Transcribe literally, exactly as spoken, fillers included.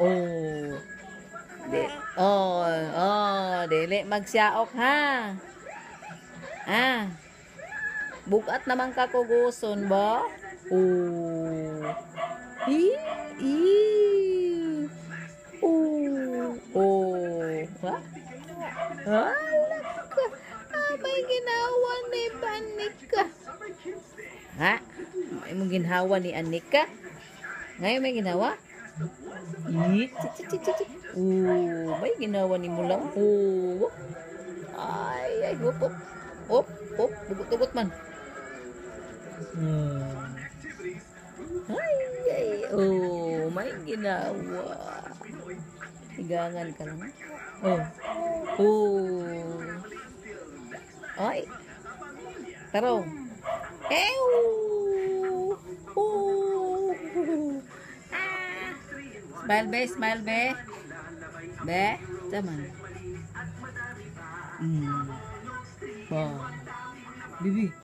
Oh. Di, oh, oh, dili magsiyaok ha. Ah. Bugat naman ka kuguson ba? Oh. Hi, hi. Oh. Oh. Ha? Allanah. Ah, may ginawa ni Annikka. Ha? May mong ginhawa ni Annikka? Ngayon may ginawa? Ih, oh, may ginawa ni mo lang. Oh. Ay, ay, hop, hop. Hop, hop, bugot-bugot man. Hmm. Ay, ay, oh, may ginawa. Higangan ka lang. Oh. Oh. Ay. Taro. Ew. Oh. Ah. Smile be, smile be. Be, taman. Hmm. Ba. Bibi.